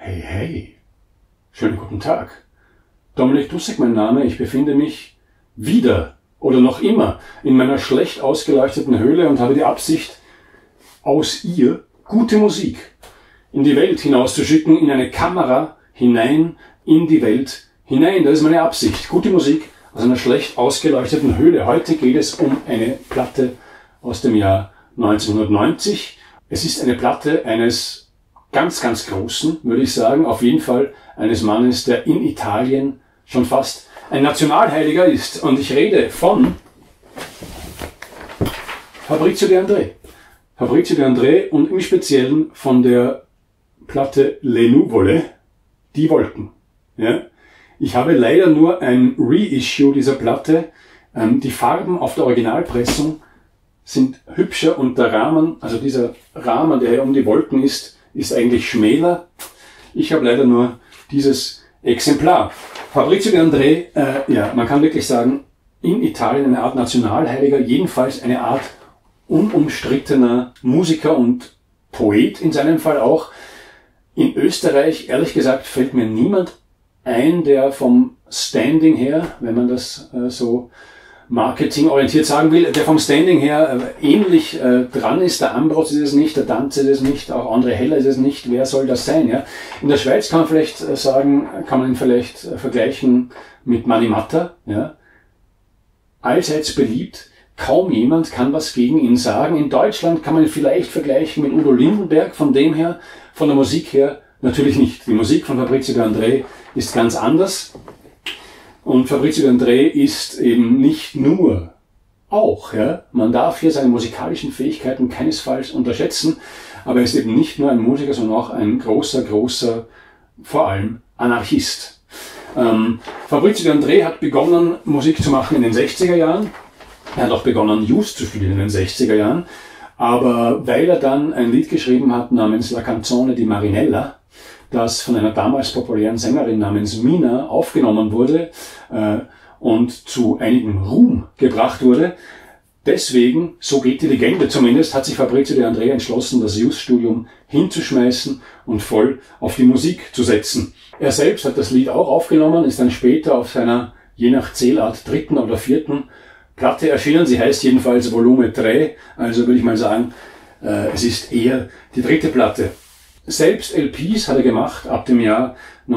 Hey, hey, schönen guten Tag. Dominik Dussek mein Name, ich befinde mich wieder oder noch immer in meiner schlecht ausgeleuchteten Höhle und habe die Absicht, aus ihr gute Musik in die Welt hinauszuschicken, in eine Kamera hinein, in die Welt hinein. Das ist meine Absicht. Gute Musik aus einer schlecht ausgeleuchteten Höhle. Heute geht es um eine Platte aus dem Jahr 1990. Es ist eine Platte eines ganz, ganz Großen, würde ich sagen. Auf jeden Fall eines Mannes, der in Italien schon fast ein Nationalheiliger ist. Und ich rede von Fabrizio De André. Fabrizio De André und im Speziellen von der Platte Le Nuvole, die Wolken. Ja? Ich habe leider nur ein Reissue dieser Platte. Die Farben auf der Originalpressung sind hübscher und der Rahmen, also dieser Rahmen, der hier um die Wolken ist eigentlich schmäler. Ich habe leider nur dieses Exemplar. Fabrizio De André, ja, man kann wirklich sagen, in Italien eine Art Nationalheiliger, jedenfalls eine Art unumstrittener Musiker und Poet in seinem Fall auch. In Österreich, ehrlich gesagt, fällt mir niemand ein, der vom Standing her, wenn man das so marketingorientiert sagen will, der vom Standing her ähnlich dran ist. Der Ambros ist es nicht, der Danz ist es nicht, auch André Heller ist es nicht. Wer soll das sein? Ja? In der Schweiz kann man vielleicht sagen, kann man ihn vielleicht vergleichen mit Mani Matter. Ja? Allseits beliebt. Kaum jemand kann was gegen ihn sagen. In Deutschland kann man ihn vielleicht vergleichen mit Udo Lindenberg. Von dem her, von der Musik her, natürlich nicht. Die Musik von Fabrizio De André ist ganz anders. Und Fabrizio De André ist eben nicht nur auch, ja, man darf hier seine musikalischen Fähigkeiten keinesfalls unterschätzen, aber er ist eben nicht nur ein Musiker, sondern auch ein großer, vor allem Anarchist. Fabrizio De André hat begonnen, Musik zu machen in den 60er Jahren. Er hat auch begonnen, Just zu spielen in den 60er Jahren. Aber weil er dann ein Lied geschrieben hat namens La Canzone di Marinella, das von einer damals populären Sängerin namens Mina aufgenommen wurde und zu einigem Ruhm gebracht wurde. Deswegen, so geht die Legende zumindest, hat sich Fabrizio De André entschlossen, das Just-Studium hinzuschmeißen und voll auf die Musik zu setzen. Er selbst hat das Lied auch aufgenommen, ist dann später auf seiner, je nach Zählart, 3. oder 4. Platte erschienen. Sie heißt jedenfalls Volume 3, also würde ich mal sagen, es ist eher die 3. Platte. Selbst LPs hat er gemacht ab dem Jahr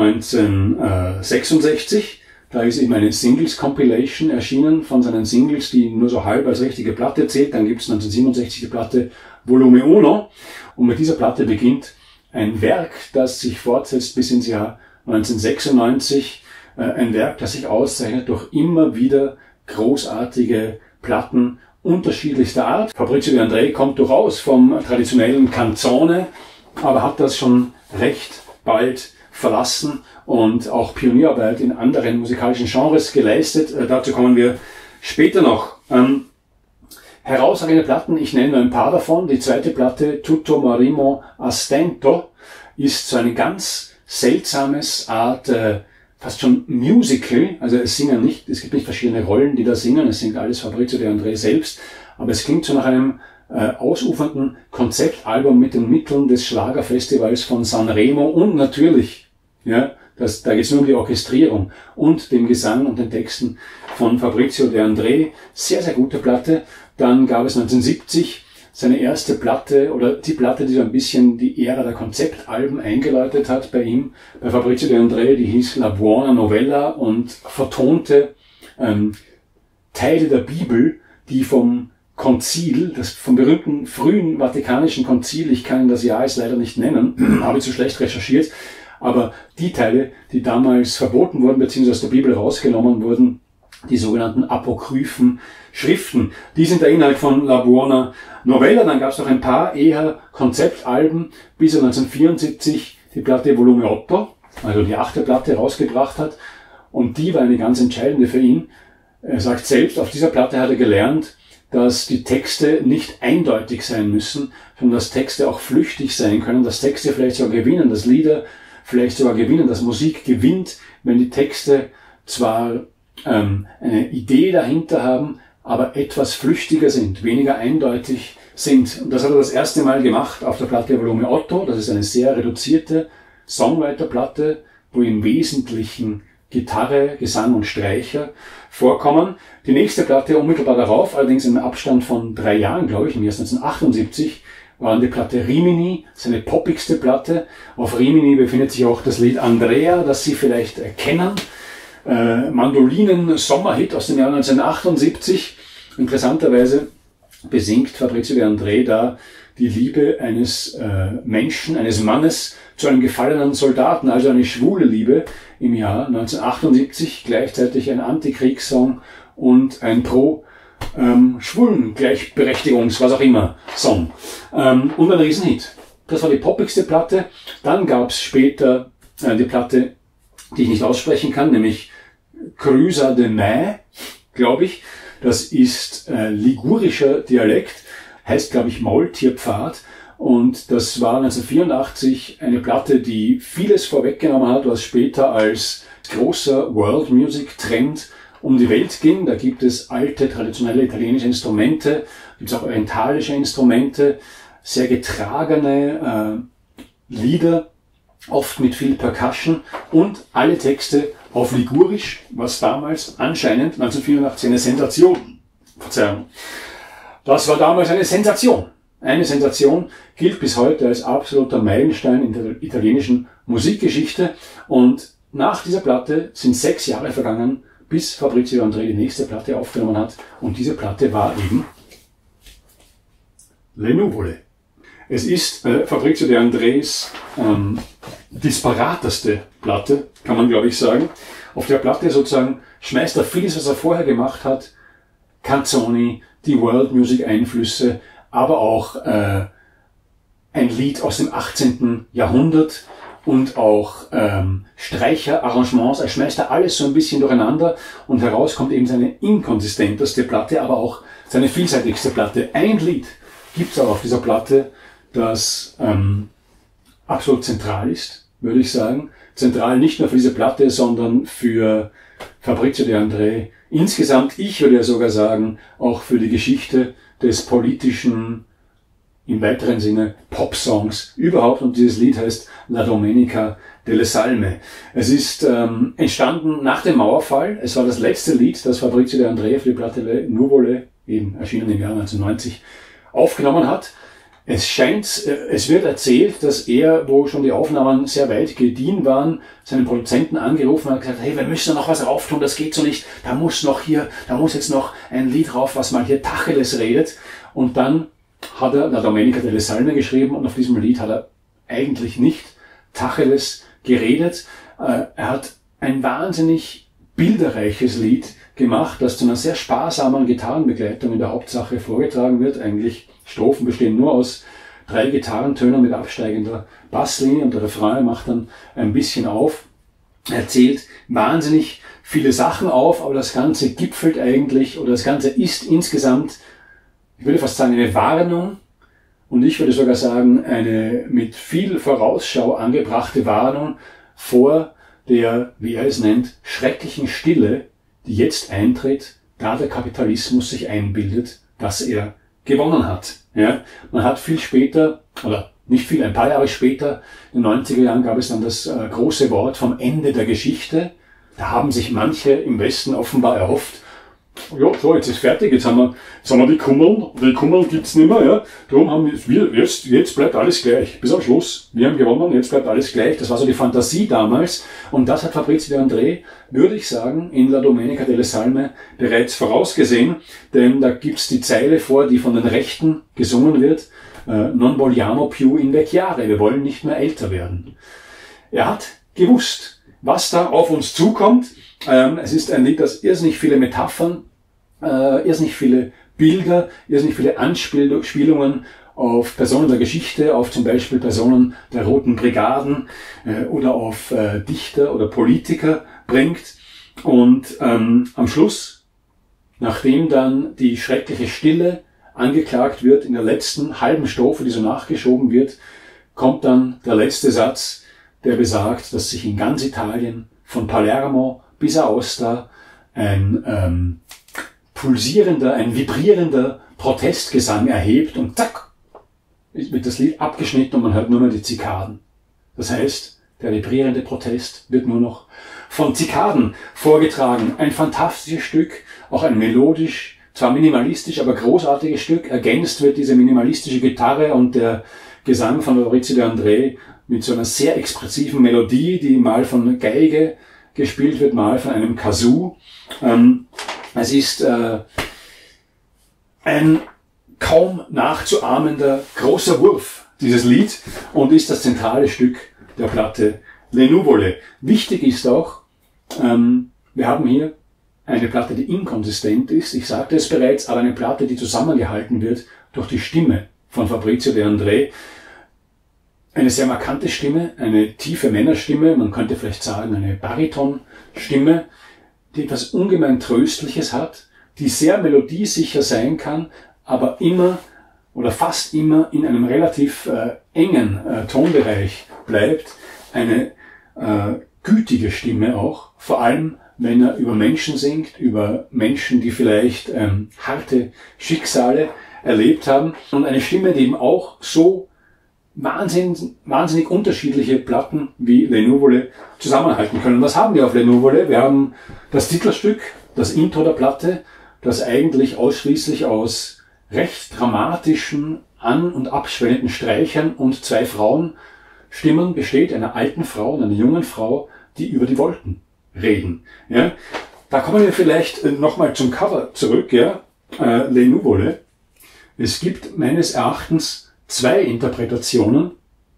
1966. Da ist eben eine Singles-Compilation erschienen von seinen Singles, die nur so halb als richtige Platte zählt. Dann gibt es 1967 die Platte Volume 1. Und mit dieser Platte beginnt ein Werk, das sich fortsetzt bis ins Jahr 1996. Ein Werk, das sich auszeichnet durch immer wieder großartige Platten unterschiedlichster Art. Fabrizio De André kommt durchaus vom traditionellen Canzone, aber hat das schon recht bald verlassen und auch Pionierarbeit in anderen musikalischen Genres geleistet. Dazu kommen wir später noch. Herausragende Platten, ich nenne nur ein paar davon. Die 2. Platte, Tutto Marimo a Stento, ist so eine ganz seltsames Art, fast schon Musical, also es singen nicht, es gibt nicht verschiedene Rollen, die da singen, es singt alles Fabrizio De André selbst, aber es klingt so nach einem ausufernden Konzeptalbum mit den Mitteln des Schlagerfestivals von Sanremo und natürlich, ja, da geht es nur um die Orchestrierung und dem Gesang und den Texten von Fabrizio De André. Sehr, sehr gute Platte. Dann gab es 1970 seine erste Platte oder die Platte, die so ein bisschen die Ära der Konzeptalben eingeläutet hat bei ihm, bei Fabrizio De André, die hieß La Buona Novella und vertonte Teile der Bibel, die vom Konzil, das vom berühmten frühen Vatikanischen Konzil, ich kann das Jahr jetzt leider nicht nennen, habe ich zu schlecht recherchiert, aber die Teile, die damals verboten wurden, beziehungsweise aus der Bibel rausgenommen wurden, die sogenannten apokryphen Schriften, die sind der Inhalt von La Buona Novella. Dann gab es noch ein paar eher Konzeptalben, bis er 1974 die Platte Volume 8, also die 8. Platte, rausgebracht hat. Und die war eine ganz entscheidende für ihn. Er sagt selbst, auf dieser Platte hat er gelernt, dass die Texte nicht eindeutig sein müssen, sondern dass Texte auch flüchtig sein können, dass Texte vielleicht sogar gewinnen, dass Lieder vielleicht sogar gewinnen, dass Musik gewinnt, wenn die Texte zwar eine Idee dahinter haben, aber etwas flüchtiger sind, weniger eindeutig sind. Und das hat er das erste Mal gemacht auf der Platte Volume 8. Das ist eine sehr reduzierte Songwriter-Platte, wo im Wesentlichen Gitarre, Gesang und Streicher vorkommen. Die nächste Platte unmittelbar darauf, allerdings im Abstand von 3 Jahren, glaube ich, im Jahr 1978, war die Platte Rimini, seine poppigste Platte. Auf Rimini befindet sich auch das Lied Andrea, das Sie vielleicht kennen. Mandolinen-Sommerhit aus dem Jahr 1978. Interessanterweise besingt Fabrizio De André da die Liebe eines Menschen, eines Mannes zu einem gefallenen Soldaten, also eine schwule Liebe im Jahr 1978, gleichzeitig ein Antikriegssong und ein Schwulen Gleichberechtigungs, was auch immer, Song. Und ein Riesenhit. Das war die poppigste Platte. Dann gab es später die Platte, die ich nicht aussprechen kann, nämlich Cruza de Mai, glaube ich. Das ist ligurischer Dialekt, heißt, glaube ich, Maultierpfad. Und das war 1984 eine Platte, die vieles vorweggenommen hat, was später als großer World Music Trend um die Welt ging. Da gibt es alte, traditionelle italienische Instrumente, gibt es auch orientalische Instrumente, sehr getragene Lieder, oft mit viel Percussion und alle Texte auf Ligurisch, was damals anscheinend 1984 eine Sensation, Verzeihung, das war damals eine Sensation. Eine Sensation, gilt bis heute als absoluter Meilenstein in der italienischen Musikgeschichte. Und nach dieser Platte sind 6 Jahre vergangen, bis Fabrizio De André die nächste Platte aufgenommen hat. Und diese Platte war eben Le Nuvole. Es ist Fabrizio De Andrés disparateste Platte, kann man glaube ich sagen. Auf der Platte sozusagen schmeißt er vieles, was er vorher gemacht hat, Canzoni, die World Music Einflüsse, aber auch ein Lied aus dem 18. Jahrhundert und auch Streicherarrangements. Er schmeißt da alles so ein bisschen durcheinander und heraus kommt eben seine inkonsistenteste Platte, aber auch seine vielseitigste Platte. Ein Lied gibt es auch auf dieser Platte, das absolut zentral ist, würde ich sagen. Zentral nicht nur für diese Platte, sondern für Fabrizio De André insgesamt, ich würde ja sogar sagen, auch für die Geschichte des politischen, im weiteren Sinne Pop-Songs überhaupt. Und dieses Lied heißt La Domenica delle Salme. Es ist entstanden nach dem Mauerfall. Es war das letzte Lied, das Fabrizio De André für die Platte Le Nuvole, eben erschienen im Jahr 1990, aufgenommen hat. Es wird erzählt, dass er, wo schon die Aufnahmen sehr weit gediehen waren, seinen Produzenten angerufen hat und gesagt, hey, wir müssen noch was rauf tun, das geht so nicht, da muss jetzt noch ein Lied rauf, was mal hier Tacheles redet. Und dann hat er La Domenica delle Salme geschrieben und auf diesem Lied hat er eigentlich nicht Tacheles geredet. Er hat ein wahnsinnig bilderreiches Lied gemacht, das zu einer sehr sparsamen Gitarrenbegleitung in der Hauptsache vorgetragen wird. Eigentlich Strophen bestehen nur aus 3 Gitarrentönen mit absteigender Basslinie und der Refrain macht dann ein bisschen auf. Er zählt wahnsinnig viele Sachen auf, aber das Ganze gipfelt eigentlich, oder das Ganze ist insgesamt, ich würde fast sagen, eine Warnung und ich würde sogar sagen, eine mit viel Vorausschau angebrachte Warnung vor der, wie er es nennt, schrecklichen Stille, die jetzt eintritt, da der Kapitalismus sich einbildet, dass er gewonnen hat. Ja, man hat viel später, oder nicht viel, ein paar Jahre später, in den 90er Jahren gab es dann das große Wort vom Ende der Geschichte. Da haben sich manche im Westen offenbar erhofft, ja, so, jetzt ist fertig, jetzt haben wir die Kummeln gibt's nicht mehr, ja. Darum haben wir, jetzt bleibt alles gleich. Bis am Schluss. Wir haben gewonnen, jetzt bleibt alles gleich. Das war so die Fantasie damals. Und das hat Fabrizio De André, würde ich sagen, in La Domenica delle Salme bereits vorausgesehen. Denn da gibt's die Zeile vor, die von den Rechten gesungen wird. Non vogliamo più invecchiare. Wir wollen nicht mehr älter werden. Er hat gewusst, was da auf uns zukommt. Es ist ein Lied, das irrsinnig viele Metaphern, irrsinnig viele Bilder, irrsinnig viele Anspielungen auf Personen der Geschichte, auf zum Beispiel Personen der Roten Brigaden oder auf Dichter oder Politiker bringt. Und am Schluss, nachdem dann die schreckliche Stille angeklagt wird, in der letzten halben Strophe, die so nachgeschoben wird, kommt dann der letzte Satz, der besagt, dass sich in ganz Italien, von Palermo bis Aosta, ein pulsierender, ein vibrierender Protestgesang erhebt und zack, wird das Lied abgeschnitten und man hört nur noch die Zikaden. Das heißt, Der vibrierende Protest wird nur noch von Zikaden vorgetragen. Ein fantastisches Stück, auch ein melodisch, zwar minimalistisch, aber großartiges Stück. Ergänzt wird diese minimalistische Gitarre und der Gesang von Fabrizio De André mit so einer sehr expressiven Melodie, die mal von Geige gespielt wird, mal von einem Kazoo. Es ist ein kaum nachzuahmender großer Wurf, dieses Lied, und ist das zentrale Stück der Platte Le Nuvole. Wichtig ist auch, wir haben hier eine Platte, die inkonsistent ist, ich sagte es bereits, aber eine Platte, die zusammengehalten wird durch die Stimme von Fabrizio De André. Eine sehr markante Stimme, eine tiefe Männerstimme, man könnte vielleicht sagen eine Baritonstimme, die etwas ungemein Tröstliches hat, die sehr melodiesicher sein kann, aber immer oder fast immer in einem relativ engen Tonbereich bleibt. Eine gütige Stimme auch, vor allem wenn er über Menschen singt, über Menschen, die vielleicht harte Schicksale erlebt haben. Und eine Stimme, die eben auch so wahnsinnig unterschiedliche Platten wie Le Nuvole zusammenhalten können. Was haben wir auf Le Nuvole? Wir haben das Titelstück, das Intro der Platte, das eigentlich ausschließlich aus recht dramatischen, an- und abschwellenden Streichern und zwei Frauenstimmen besteht, einer alten Frau und einer jungen Frau, die über die Wolken reden. Ja? Da kommen wir vielleicht nochmal zum Cover zurück. Ja? Le Nuvole. Es gibt meines Erachtens zwei Interpretationen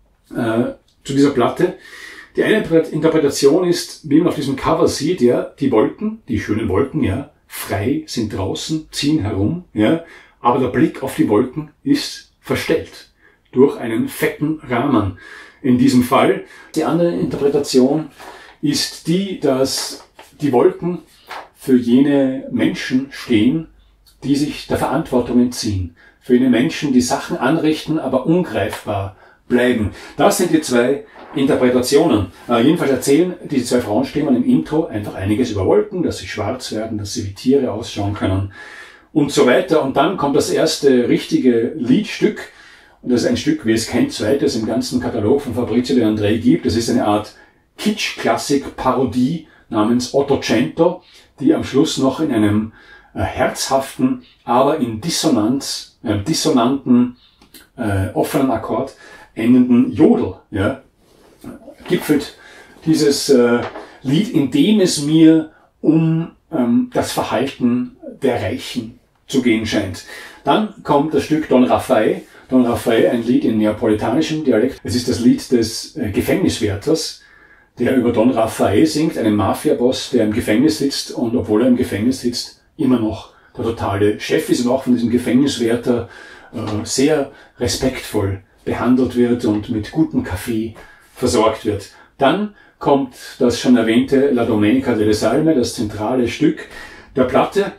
zu dieser Platte. Die eine Interpretation ist, wie man auf diesem Cover sieht, ja, die Wolken, die schönen Wolken, ja, frei sind draußen, ziehen herum, ja, aber der Blick auf die Wolken ist verstellt durch einen fetten Rahmen. In diesem Fall. Die andere Interpretation ist die, dass die Wolken für jene Menschen stehen, die sich der Verantwortung entziehen. Für jene Menschen, die Sachen anrichten, aber ungreifbar bleiben. Das sind die zwei Interpretationen. Jedenfalls erzählen diese zwei Frauenstimmen im Intro einfach einiges über Wolken, dass sie schwarz werden, dass sie wie Tiere ausschauen können und so weiter. Und dann kommt das erste richtige Liedstück. Und das ist ein Stück, wie es kein zweites im ganzen Katalog von Fabrizio De André gibt. Das ist eine Art Kitsch-Klassik-Parodie namens Ottocento, die am Schluss noch in einem herzhaften, aber in dissonanten, offenen Akkord endenden Jodel, ja, gipfelt dieses Lied, in dem es mir um das Verhalten der Reichen zu gehen scheint. Dann kommt das Stück Don Rafael. Don Rafael, ein Lied in neapolitanischem Dialekt. Es ist das Lied des Gefängniswärters, der über Don Rafael singt, einen Mafia-Boss, der im Gefängnis sitzt und obwohl er im Gefängnis sitzt, immer noch der totale Chef ist und auch von diesem Gefängniswärter sehr respektvoll behandelt wird und mit gutem Kaffee versorgt wird. Dann kommt das schon erwähnte La Domenica delle Salme, das zentrale Stück der Platte.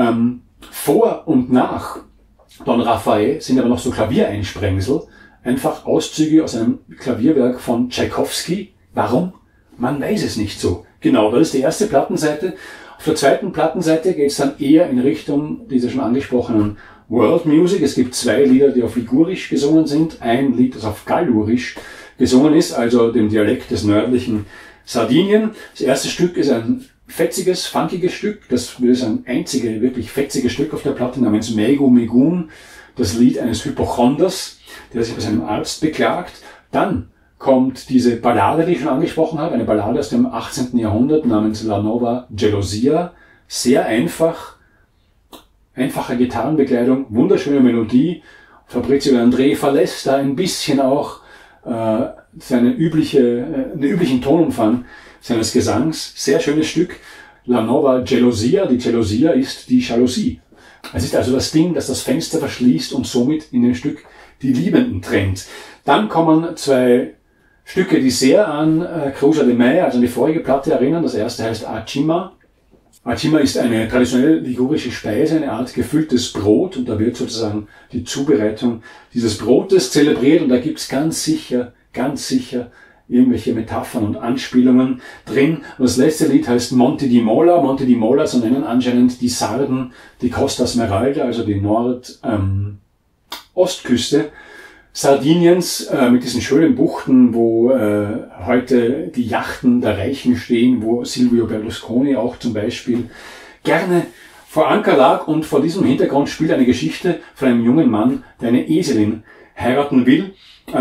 Vor und nach Don Rafael sind aber noch so Klaviereinsprengsel, einfach Auszüge aus einem Klavierwerk von Tschaikowski. Warum? Man weiß es nicht so. Genau, das ist die erste Plattenseite. Auf der zweiten Plattenseite geht es dann eher in Richtung dieser schon angesprochenen World Music. Es gibt zwei Lieder, die auf Ligurisch gesungen sind. Ein Lied, das auf Gallurisch gesungen ist, also dem Dialekt des nördlichen Sardinien. Das erste Stück ist ein fetziges, funkiges Stück. Das ist ein einziges, wirklich fetziges Stück auf der Platte namens Mego Megun. Das Lied eines Hypochonders, der sich bei seinem Arzt beklagt. Dann kommt diese Ballade, die ich schon angesprochen habe, eine Ballade aus dem 18. Jahrhundert namens La Nova Gelosia. Sehr einfache Gitarrenbekleidung, wunderschöne Melodie. Fabrizio De André verlässt da ein bisschen auch den üblichen Tonumfang seines Gesangs. Sehr schönes Stück. La Nova Gelosia. Die Gelosia ist die Jalousie. Es ist also das Ding, das das Fenster verschließt und somit in dem Stück die Liebenden trennt. Dann kommen zwei Stücke, die sehr an Cruza de May, also an die vorige Platte erinnern. Das erste heißt Acima. Acima ist eine traditionell ligurische Speise, eine Art gefülltes Brot, und da wird sozusagen die Zubereitung dieses Brotes zelebriert, und da gibt's ganz sicher irgendwelche Metaphern und Anspielungen drin. Und das letzte Lied heißt Monte di Mola. Monte di Mola, so nennen anscheinend die Sarden die Costa Smeralda, also die Ostküste Sardiniens mit diesen schönen Buchten, wo heute die Yachten der Reichen stehen, wo Silvio Berlusconi auch zum Beispiel gerne vor Anker lag, und vor diesem Hintergrund spielt eine Geschichte von einem jungen Mann, der eine Eselin heiraten will,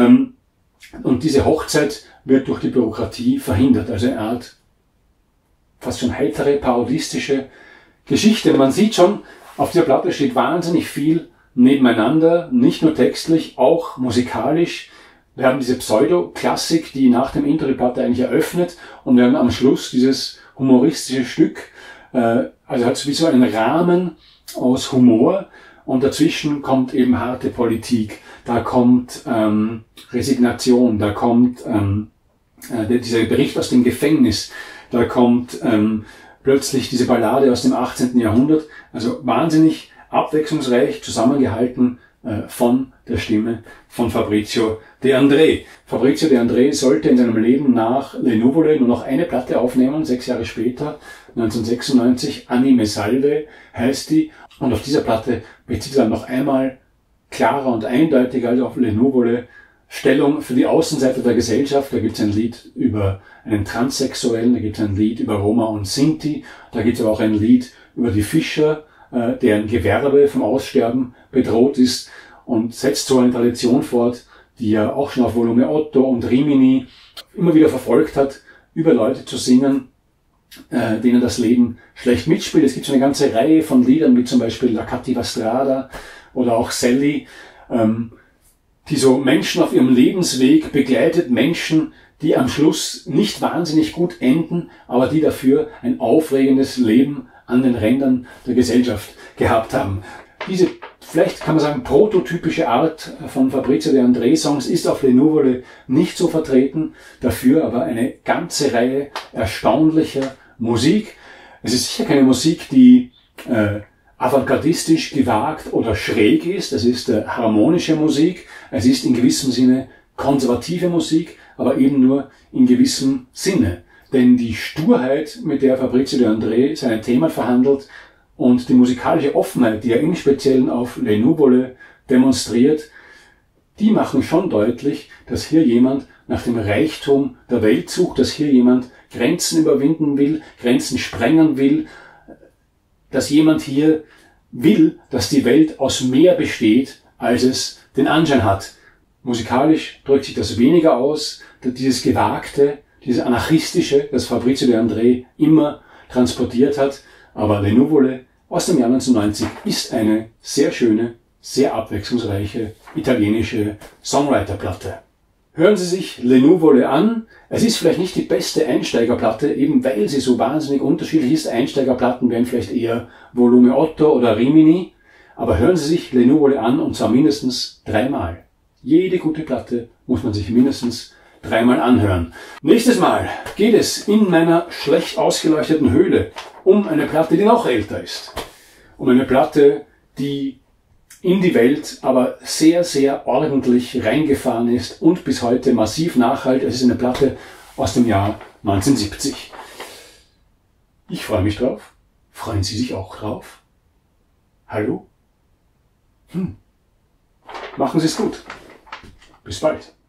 und diese Hochzeit wird durch die Bürokratie verhindert, also eine Art fast schon heitere, parodistische Geschichte. Man sieht schon, auf dieser Platte steht wahnsinnig viel nebeneinander, nicht nur textlich, auch musikalisch. Wir haben diese Pseudo-Klassik, die nach dem Intro die Platte eigentlich eröffnet, und wir haben am Schluss dieses humoristische Stück, also hat wie so einen Rahmen aus Humor, und dazwischen kommt eben harte Politik, da kommt Resignation, da kommt dieser Bericht aus dem Gefängnis, da kommt plötzlich diese Ballade aus dem 18. Jahrhundert, also wahnsinnig abwechslungsreich zusammengehalten von der Stimme von Fabrizio De André. Fabrizio De André sollte in seinem Leben nach Le Nuvole nur noch eine Platte aufnehmen, 6 Jahre später, 1996, Anime Salve heißt die, und auf dieser Platte bezieht er dann noch einmal klarer und eindeutiger als auf Le Nuvole Stellung für die Außenseiter der Gesellschaft. Da gibt es ein Lied über einen Transsexuellen, da gibt es ein Lied über Roma und Sinti, da gibt es aber auch ein Lied über die Fischer, deren Gewerbe vom Aussterben bedroht ist, und setzt so eine Tradition fort, die er auch schon auf Volume 8 und Rimini immer wieder verfolgt hat, über Leute zu singen, denen das Leben schlecht mitspielt. Es gibt so eine ganze Reihe von Liedern, wie zum Beispiel La Cattiva Strada oder auch Sally, die so Menschen auf ihrem Lebensweg begleitet, Menschen, die am Schluss nicht wahnsinnig gut enden, aber die dafür ein aufregendes Leben an den Rändern der Gesellschaft gehabt haben. Diese, vielleicht kann man sagen, prototypische Art von Fabrizio De André Songs ist auf Le Nuvole nicht so vertreten, dafür aber eine ganze Reihe erstaunlicher Musik. Es ist sicher keine Musik, die avantgardistisch gewagt oder schräg ist. Es ist harmonische Musik. Es ist in gewissem Sinne konservative Musik, aber eben nur in gewissem Sinne. Denn die Sturheit, mit der Fabrizio De André seine Themen verhandelt, und die musikalische Offenheit, die er im Speziellen auf Le Nuvole demonstriert, die machen schon deutlich, dass hier jemand nach dem Reichtum der Welt sucht, dass hier jemand Grenzen überwinden will, Grenzen sprengen will, dass jemand hier will, dass die Welt aus mehr besteht, als es den Anschein hat. Musikalisch drückt sich das weniger aus, dieses Gewagte, dieses Anarchistische, das Fabrizio De André immer transportiert hat, aber Le Nuvole aus dem Jahr 1990 ist eine sehr schöne, sehr abwechslungsreiche italienische Songwriter-Platte. Hören Sie sich Le Nuvole an. Es ist vielleicht nicht die beste Einsteigerplatte, eben weil sie so wahnsinnig unterschiedlich ist. Einsteigerplatten wären vielleicht eher Volume 8 oder Rimini, aber hören Sie sich Le Nuvole an, und zwar mindestens 3-mal. Jede gute Platte muss man sich mindestens 3-mal anhören. Nächstes Mal geht es in meiner schlecht ausgeleuchteten Höhle um eine Platte, die noch älter ist. Um eine Platte, die in die Welt aber sehr, sehr ordentlich reingefahren ist und bis heute massiv nachhalt. Es ist eine Platte aus dem Jahr 1970. Ich freue mich drauf. Freuen Sie sich auch drauf? Hallo? Machen Sie es gut. Bis bald.